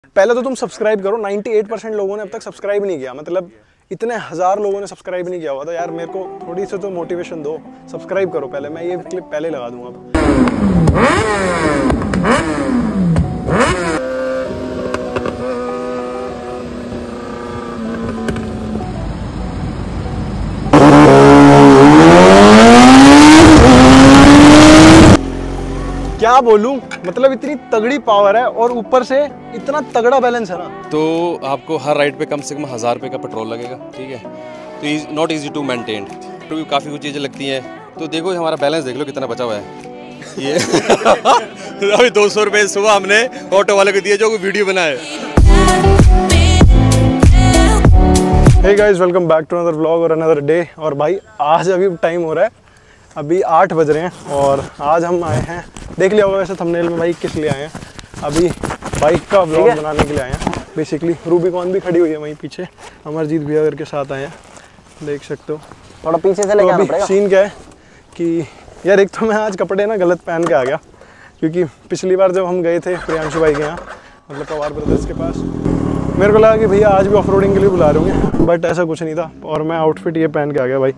पहले तो तुम सब्सक्राइब करो। 98% लोगों ने अब तक सब्सक्राइब नहीं किया, मतलब इतने हजार लोगों ने सब्सक्राइब नहीं किया हुआ था। यार मेरे को थोड़ी सी तो मोटिवेशन दो, सब्सक्राइब करो पहले। मैं ये क्लिप पहले लगा दूंगा अब। क्या बोलूं, मतलब इतनी तगड़ी पावर है और ऊपर से इतना तगड़ा बैलेंस है ना। तो आपको हर राइड पे कम से कम 1000 रुपये का पेट्रोल लगेगा, ठीक है। तो नॉट इजी टू मेंटेन, तो काफ़ी कुछ चीज़ें लगती हैं। तो देखो हमारा बैलेंस देख लो कितना बचा हुआ है ये अभी 200 रुपये सुबह हमने ऑटो वाले को दिए जो वीडियो बनाए। Hey guys, welcome back to another vlog और अनदर डे। और भाई आज अभी टाइम हो रहा है, अभी 8 बज रहे हैं और आज हम आए हैं, देख लिया होगा वैसे थंबनेल में भाई किस लिए आए हैं। अभी बाइक का व्लॉग बनाने के लिए आए हैं बेसिकली। रूबिकॉन भी खड़ी हुई है वहीं पीछे, अमरजीत भैया के साथ आए हैं, देख सकते हो। थोड़ा पीछे से लेके आना पड़ेगा। सीन क्या है कि यार एक तो मैं आज कपड़े ना गलत पहन के आ गया, क्योंकि पिछली बार जब हम गए थे प्रियांशु भाई के यहाँ, मतलब पवार ब्रदर्स के पास, मेरे को लगा कि भैया आज भी ऑफ रोडिंग के लिए बुला रहे होंगे, बट ऐसा कुछ नहीं था। और मैं आउटफिट ये पहन के आ गया भाई।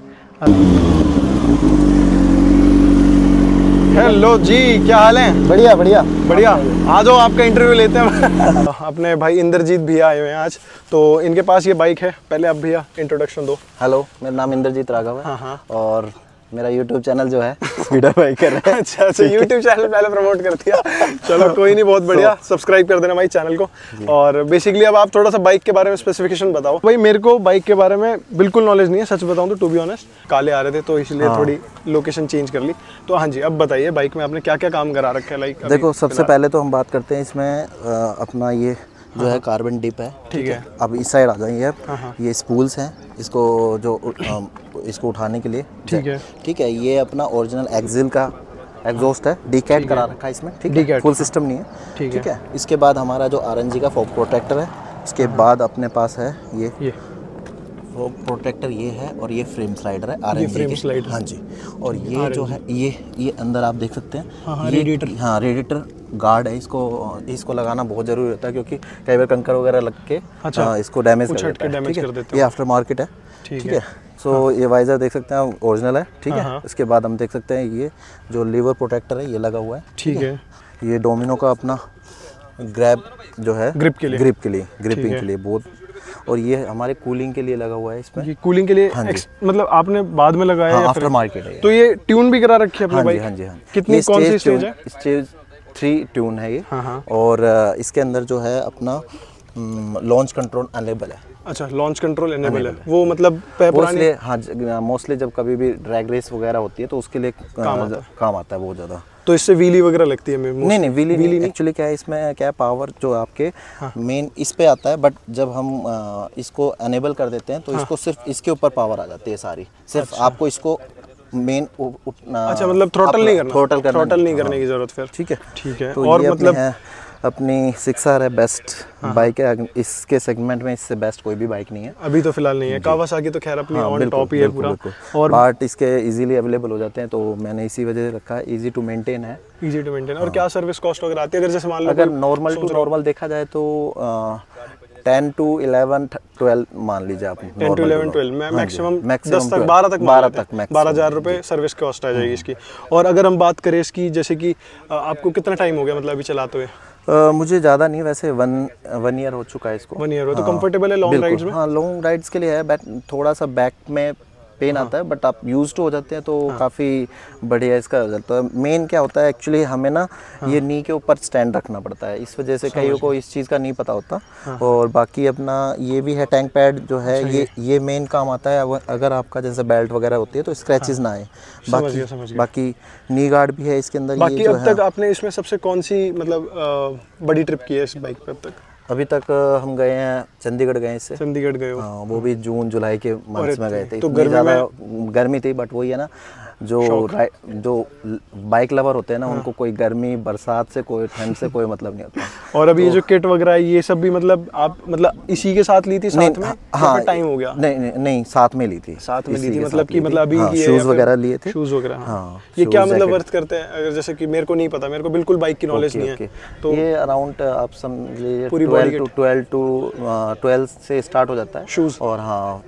हेलो जी, क्या हाल है? बढ़िया बढ़िया बढ़िया। आ जाओ, आपका इंटरव्यू लेते हैं अपने भाई इंद्रजीत भैया आए हुए हैं आज, तो इनके पास ये बाइक है। पहले आप भैया इंट्रोडक्शन दो। हेलो, मेरा नाम इंद्रजीत राघव है। हाँ। और मेरा यूट्यूब चैनल जो है स्पीडर बाइकर है। अच्छा, यूट्यूब चैनल पहले प्रमोट कर दिया। चलो कोई नहीं, बहुत बढ़िया। सब्सक्राइब कर देना भाई चैनल को। और बेसिकली अब आप थोड़ा सा बाइक के बारे में स्पेसिफिकेशन बताओ। भाई मेरे को बाइक के बारे में बिल्कुल नॉलेज नहीं है, सच बताऊं तो, टू बी ऑनेस्ट। काले आ रहे थे तो इसलिए थोड़ी लोकेशन चेंज कर ली। तो हाँ जी, अब बताइए बाइक में आपने क्या क्या काम करा रखा है। लाइक देखो, सबसे पहले तो हम बात करते हैं इसमें अपना ये जो है कार्बन डिप है, ठीक है। अब इस साइड आ जाइए आप। ये स्पूल्स हैं, इसको जो इसको उठाने के लिए, ठीक है। ये अपना ओरिजिनल एक्सिल का एग्जॉस्ट है, डीकैट करा रखा है इसमें, ठीक है। फुल सिस्टम नहीं है, ठीक है। इसके बाद हमारा जो आरएनजी का फॉग प्रोटेक्टर है, इसके बाद अपने पास है ये फॉग प्रोटेक्टर, ये है। और ये फ्रेम स्लाइडर है आरएनजी के, हाँ जी। और ये जो है ये अंदर आप देख सकते हैं, रेडिएटर। हाँ, रेडिएटर गार्ड है। इसको लगाना बहुत जरूरी होता है, क्योंकि कई बार कंकर वगैरह लग के इसको डैमेज कर देता है। ये आफ्टर मार्केट है, ठीक है। सो ये वाइजर देख सकते हैं ओरिजिनल है, ठीक है। इसके बाद हम देख सकते हैं ये जो लीवर प्रोटेक्टर है, ये लगा हुआ है, ठीक है। ये डोमिनो का अपना ग्रैब जो है, ग्रिपिंग के लिए बहुत। और ये हमारे कूलिंग के लिए लगा हुआ है इसमें। ये कूलिंग के लिए मतलब आपने बाद में लगाया है? आफ्टर मार्केट है। तो ये ट्यून भी करा रखी है अपनी बाइक? हाँ जी। कितनी, कौन सी स्टेज है? स्टेज 3 ट्यून है ये। और इसके अंदर जो है अपना लॉन्च कंट्रोल अनेबल है। अच्छा, लॉन्च कंट्रोल अनेबल है। वो मतलब मोस्टली जब कभी भी ड्रैग रेस वगैरह होती है तो उसके लिए काम आता है बहुत ज़्यादा। तो इससे व्हीली वगैरह लगती है? नहीं, व्हीली नहीं। एक्चुअली क्या है इसमें, क्या पावर जो आपके मेन इस पे आता है, बट जब हम इसको अनेबल कर देते हैं तो इसको सिर्फ इसके ऊपर पावर आ जाती है सारी। सिर्फ आपको इसको मेन अच्छा, मतलब थ्रोटल नहीं करने की जरूरत फिर, ठीक है। तो और मतलब अपनी 6R है, बेस्ट बाइक है इसके सेगमेंट में, इससे बेस्ट कोई भी बाइक नहीं है अभी तो फिलहाल नहीं है। कावासाकी तो खैर अपनी ऑन टॉप ही है पूरा। और पार्ट इसके इजीली अवेलेबल हो जाते हैं, तो मैंने इसी वजह से रखा है। इजी टू मेंटेन है। और क्या सर्विस कॉस्ट वगैरह आती है? अगर जैसे मान लो अगर नॉर्मल टू नॉर्मल देखा जाए तो 10 to 11 12 मान लीजिए आप। 10 to 11 12 में मैक्सिमम 10 तक 12 तक 12,000 रुपये सर्विस कॉस्ट आ जाएगी इसकी। और अगर हम बात करें इसकी, जैसे कि आपको कितना टाइम हो गया मतलब अभी चलाते हुए? मुझे ज़्यादा नहीं, वैसे वन ईयर हो चुका है इसको। 1 ईयर हो तो कंफर्टेबल है लॉन्ग राइड्स में? हाँ, लॉन्ग राइड्स के लिए है। थोड़ा सा बैक में पेन आता है, बट आप यूज टू हो जाते हैं तो काफ़ी बढ़िया इसका हो जाता है। मेन क्या होता है एक्चुअली, हमें ना ये नी के ऊपर स्टैंड रखना पड़ता है, इस वजह से कईयों को इस चीज़ का नहीं पता होता। और बाकी अपना ये भी है टैंक पैड जो है, ये मेन काम आता है। अगर आपका जैसे बेल्ट वगैरह होती है तो स्क्रैचेस ना आए। बाकी नी गार्ड भी है इसके अंदर। बाकी अब तक आपने इसमें सबसे कौन सी मतलब बड़ी ट्रिप की है इस बाइक पे अब तक? अभी तक हम गए हैं, चंडीगढ़ गए इससे। चंडीगढ़ गए हो? हाँ, वो भी जून जुलाई के मंथ्स में गए थे। तो ज़्यादा गर्मी थी, बट वही है ना, जो बाइक लवर होते हैं ना, उनको कोई गर्मी बरसात से, कोई ठंड से कोई मतलब नहीं होता। और अभी ये जो किट वगैरह है ये सब भी मतलब आप मतलब इसी के साथ ली थी साथ में? हाँ, टाइम हो गया? नहीं, साथ में ली थी। साथ में ली थी मतलब कि मतलब अभी शूज वगैरह लिए थे। शूज वगैरह, हाँ। ये क्या मतलब वर्थ करते हैं? अगर जैसे कि मेरे को नहीं पता, मेरे को बिल्कुल बाइक की नॉलेज नहीं है, तो ये अराउंड आप समझिए 12 से स्टार्ट हो जाता है शूज, और हाँ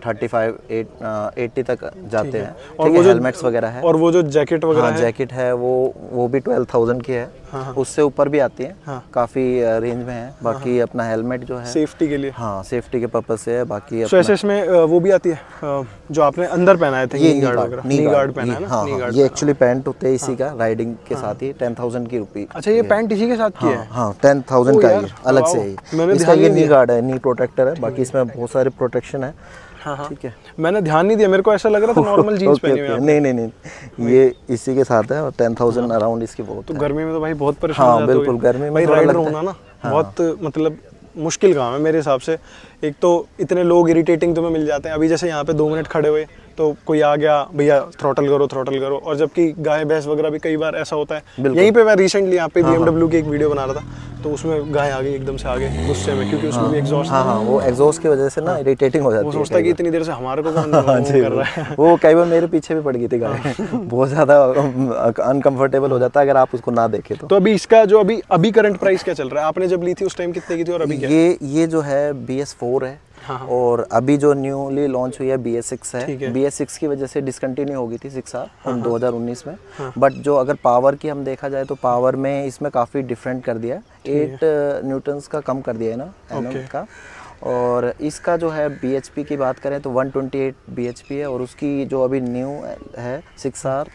35-80 तक जाते हैं। और वो हेलमेट्स वगैरह है, और वो जो जैकेट वगैरह है, जैकेट है वो भी 12,000 की है। उससे ऊपर भी आती है, काफी रेंज में है। बाकी अपना हेलमेट जो है सेफ्टी के लिए, हाँ सेफ्टी के पर्पज से है। बाकी ऐसे इसमें वो भी आती है जो आपने अंदर पहनाए थे, नी गार्ड वगैरह, नी गार्ड पहना है ना? हाँ, ये एक्चुअली पैंट होते हैं इसी का, राइडिंग के साथ ही 10,000 की रुपी। अच्छा, ये पैंट इसी के साथ की है? हाँ 10,000 का ही अलग से ही। इसका ये नी गार्ड है, नी प्रोटेक्टर है। बाकी इसमें बहुत सारे प्रोटेक्शन है। ठीक है, मैंने ध्यान नहीं दिया, मेरे को ऐसा लग रहा था नॉर्मल जींस पहनी हुई है। नहीं, ये इसी के साथ है और 10,000 अराउंड इसकी बहुत। तो गर्मी में तो भाई बहुत परेशान हो जाते हो। बिल्कुल, गर्मी में भाई राइडर होना ना बहुत मतलब मुश्किल काम है मेरे हिसाब से। एक तो इतने लोग इरिटेटिंग तुम्हें मिल जाते हैं। अभी जैसे यहाँ पे 2 मिनट खड़े हुए तो कोई आ गया, भैया थ्रॉटल करो, और जबकि गाय भैंस वगैरह भी कई बार ऐसा होता है। यहीं पे मैं रिसेंटली यहाँ पे BMW की एक वीडियो बना रहा था, तो उसमें गाय आ गई एकदम से आगे गुस्से में, क्योंकि उसमें भी एग्जॉस्ट। हाँ, वो एग्जॉस्ट की वजह से ना इरिटेटिंग हो जाती है। वो सोचता है कि इतनी देर से हमारे को कौन कर रहा है। वो कई बार मेरे पीछे भी पड़ गई थी गाय। बहुत ज्यादा अनकंफर्टेबल हो जाता है अगर आप उसको ना देखें तो। अभी इसका जो अभी करंट प्राइस क्या चल रहा है? आपने जब ली थी उस टाइम कितने की थी और अभी क्या? ये जो है BS4 है। और अभी जो न्यूली लॉन्च हुई है BS6 है। BS6 की वजह से डिसकंटिन्यू हो गई थी 6R 2019 में। बट जो अगर पावर की हम देखा जाए तो पावर में इसमें काफ़ी डिफरेंट कर दिया है। 8 न्यूटन्स का कम कर दिया है ना, एनएम का। और इसका जो है BHP की बात करें तो 128 BHP है। और उसकी जो अभी न्यू है 6R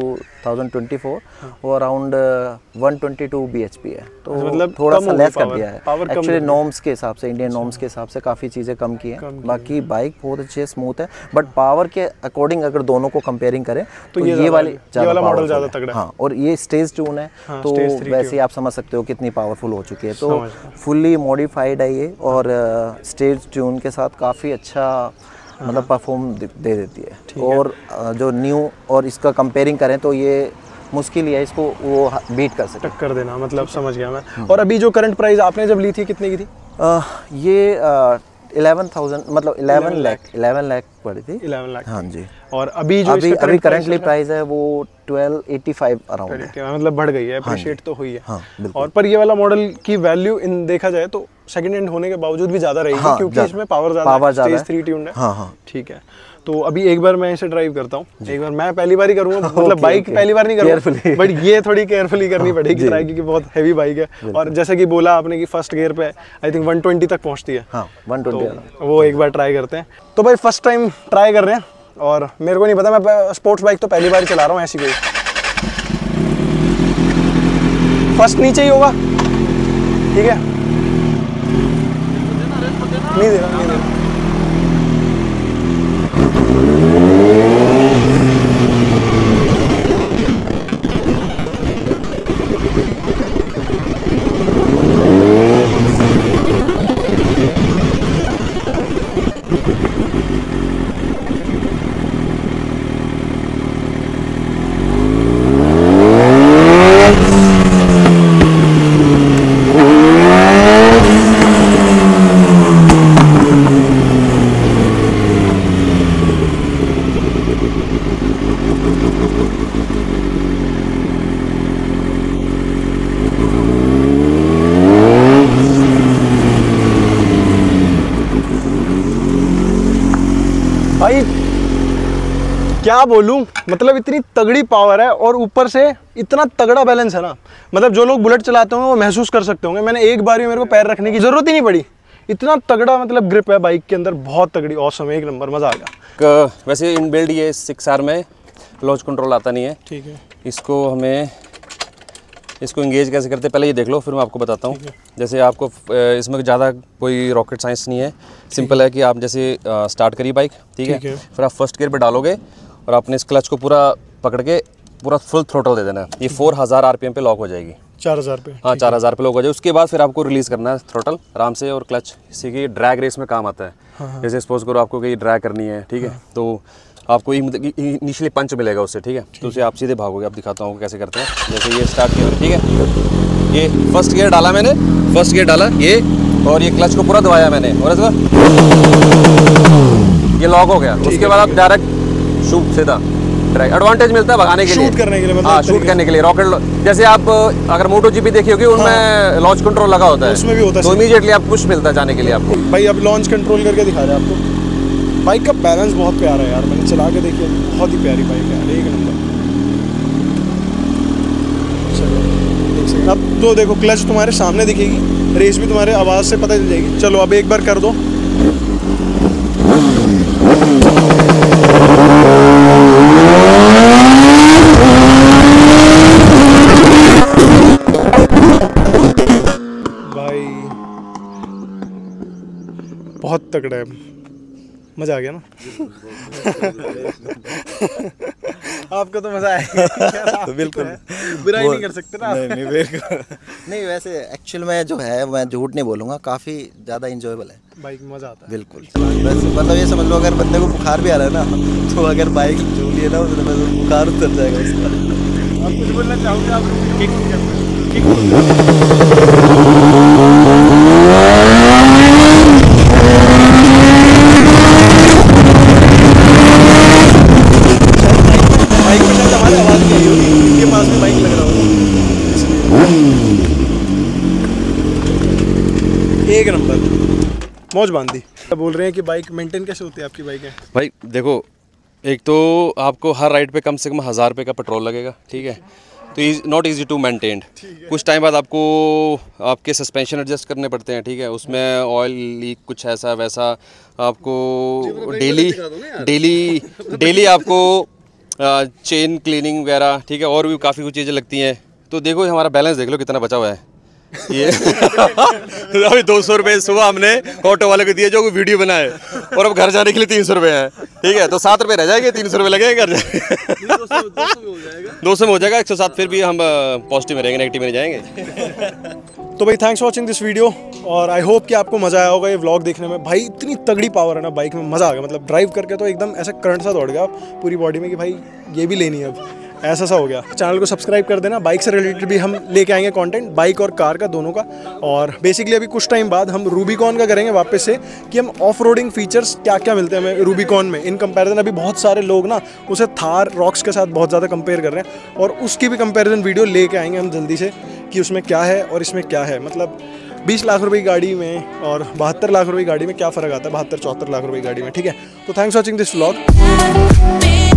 2024 वो अराउंड 122 BHP है। तो मतलब थोड़ा सा लेस कर दिया है एक्चुअली नॉर्म्स के हिसाब से, इंडियन नॉर्म्स के हिसाब से काफ़ी चीज़ें कम की हैं। बाकी बाइक बहुत अच्छी है, स्मूथ है। बट पावर के अकॉर्डिंग अगर दोनों को कंपेयरिंग करें तो ये वाला मॉडल ज़्यादा तगड़ा है। हाँ, और ये स्टेज ट्यून है, तो वैसे ही आप समझ सकते हो कितनी पावरफुल हो चुकी है। तो फुल्ली मॉडिफाइड है ये, और स्टेज ट्यून के साथ काफ़ी अच्छा मतलब परफॉर्म दे देती है। और जो न्यू और इसका कंपेयरिंग करें तो ये मुश्किल ही है इसको वो बीट कर सके, टक्कर देना। मतलब समझ गया मैं। और अभी जो करंट प्राइस आपने जब ली थी कितने की थी? ये 11,000 मतलब 11 लाख पड़ी थी। 11 लाख, हाँ जी। और अभी जो अभी करंटली प्राइस है वो 1285 अराउंड है। मतलब बढ़ गई है, अप्रिशिएट तो हुई है। हाँ, और पर ये वाला मॉडल की वैल्यू इन देखा जाए तो सेकंड हैंड होने के बावजूद भी ज्यादा रहेगी। हाँ, क्योंकि इसमें पावर ज्यादा है, 3 ट्यून्ड है। हाँ, ठीक है। तो अभी एक बार मैं इसे ड्राइव करता हूँ। एक बार मैं पहली बार ही करूँगा, मतलब बाइक पहली बार नहीं करूँगा, बट ये थोड़ी केयरफुली करनी पड़ेगी ट्राई, क्योंकि बहुत हैवी बाइक है। और जैसे कि बोला आपने कि फर्स्ट गियर पे आई थिंक 120 तक पहुँचती है। हाँ, 120 तो वो एक बार ट्राई करते हैं। तो भाई फर्स्ट टाइम ट्राई कर रहे हैं, और मेरे को नहीं पता, मैं स्पोर्ट्स बाइक तो पहली बार ही चला रहा हूँ ऐसी कोई। फर्स्ट नीचे ही होगा, ठीक है? नहीं दे रहा। भाई क्या बोलूं, मतलब इतनी तगड़ी पावर है और ऊपर से इतना तगड़ा बैलेंस है ना। मतलब जो लोग बुलेट चलाते होंगे वो महसूस कर सकते होंगे। मैंने एक बार भी मेरे को पैर रखने की जरूरत ही नहीं पड़ी, इतना तगड़ा मतलब ग्रिप है बाइक के अंदर, बहुत तगड़ी, ऑसम, एक नंबर, मजा आ गया। वैसे इन बिल्ड ये 6R में लॉन्च कंट्रोल आता नहीं है। ठीक है, इसको एंगेज कैसे करते हैं पहले ये देख लो, फिर मैं आपको बताता हूँ। जैसे आपको इसमें ज़्यादा कोई रॉकेट साइंस नहीं है, सिंपल है कि आप जैसे स्टार्ट करिए बाइक, ठीक है, फिर आप फर्स्ट गियर पे डालोगे और आपने इस क्लच को पूरा पकड़ के पूरा फुल थ्रोटल दे देना है। ये 4000 RPM पे लॉक हो जाएगी, 4000 पे। हाँ, 4000 पे लॉक हो जाए। उसके बाद फिर आपको रिलीज़ करना है थ्रोटल आराम से, और क्लच इसी की ड्रैग रेस में काम आता है। जैसे सपोज करो आपको कहीं ड्रैग करनी है, ठीक है, तो आपको इनिशियली पंच मिलेगा उससे, ठीक है। तो उसे आप सीधे भागोगे। आप दिखाता हूँ कैसे करते हैं। जैसे ये स्टार्ट किया, ठीक है, ये फर्स्ट गियर डाला मैंने, फर्स्ट गियर डाला ये, और ये क्लच को पूरा दबाया मैंने, और इसका ये लॉक हो गया। उसके बाद आप डायरेक्ट शूट सीधा ट्रैक, एडवांटेज मिलता है भगाने के लिए, शूट करने के लिए, मतलब हाँ शूट करने के लिए। रॉकेट जैसे आप अगर मोटो जीपी देखी होगी, उनमें लॉन्च कंट्रोल लगा होता है, उसमें भी होता है, तो इमीडिएटली आप पुश मिलता है जाने के लिए आपको। भाई अब लॉन्च कंट्रोल करके दिखा रहे हैं आपको। बाइक का बैलेंस बहुत प्यारा है यार, मैंने चला के देखी, बहुत ही प्यारी बाइक है यार, एक नंबर। चलो एक सेकंड, अब तो देखो क्लच तुम्हारे सामने दिखेगी, रेस भी तुम्हारे आवाज़ से पता चल जाएगी। चलो अब एक बार कर दो। भाई बहुत तगड़ा है, मज़ा आ गया ना? आपको तो मज़ा आएगा। तो बिल्कुल बुराई नहीं कर सकते ना। नहीं बिल्कुल नहीं, वैसे एक्चुअल में जो है मैं झूठ नहीं बोलूँगा, काफ़ी ज़्यादा इंजॉयबल है बाइक में, मज़ा आता है बिल्कुल। बस मतलब ये समझ लो, अगर बंदे को बुखार भी आ रहा है ना, तो अगर बाइक जो लिए ना तो बुखार उतर जाएगा उसका। आप कुछ बोलना चाहोगे? आप किक बाइक में शायद हमारी आवाज़ नहीं आई होगी, इनके पास भी बाइक लग रहा होगा। एक नंबर मौज बांधी। बोल रहे हैं कि बाइक मेंटेन कैसे होती है आपकी बाइक है? भाई देखो, एक तो आपको हर राइड पे कम से कम 1000 रुपये का पेट्रोल लगेगा, ठीक है। तो नॉट इजी टू मेंटेन। कुछ टाइम बाद आपको आपके सस्पेंशन एडजस्ट करने पड़ते हैं, ठीक है। उसमें ऑयल लीक कुछ ऐसा वैसा, आपको डेली आपको चेन क्लीनिंग वगैरह, ठीक है, और भी काफ़ी कुछ चीज़ें लगती हैं। तो देखो हमारा बैलेंस देख लो कितना बचा हुआ है ये। अभी 200 रुपये सुबह हमने ऑटो वाले को दिए जो वीडियो बनाए, और अब घर जाने के लिए 300 रुपये हैं, ठीक है। तो 7 रुपये रह जाएंगे, 300 रुपये लगेंगे घर जाने। 200 में हो जाएगा, 107 फिर भी हम पॉजिटिव में रहेंगे, नेगेटिव में नहीं जाएंगे। तो भाई thanks for watching this video, और आई होप कि आपको मज़ा आया होगा ये व्लॉग देखने में। भाई इतनी तगड़ी पावर है ना बाइक में, मज़ा आ गया। मतलब ड्राइव करके तो एकदम ऐसा करंट सा दौड़ गया पूरी बॉडी में कि भाई ये भी लेनी है अब, ऐसा सा हो गया। चैनल को सब्सक्राइब कर देना। बाइक से रिलेटेड भी हम लेके आएंगे कंटेंट, बाइक और कार का दोनों का। और बेसिकली अभी कुछ टाइम बाद हम रूबिकॉन का करेंगे वापस से, कि हम ऑफ रोडिंग फीचर्स क्या क्या मिलते हैं हमें रूबिकॉन में इन कंपैरिजन। अभी बहुत सारे लोग ना उसे थार रॉक्स के साथ बहुत ज़्यादा कंपेयर कर रहे हैं, और उसकी भी कंपेरिजन वीडियो लेके आएंगे हम जल्दी से, कि उसमें क्या है और इसमें क्या है। मतलब 20 लाख रुपए की गाड़ी में और 72 लाख रुपए की गाड़ी में क्या फ़र्क आता है, 72-74 लाख रुपए की गाड़ी में, ठीक है। तो thanks for watching this vlog.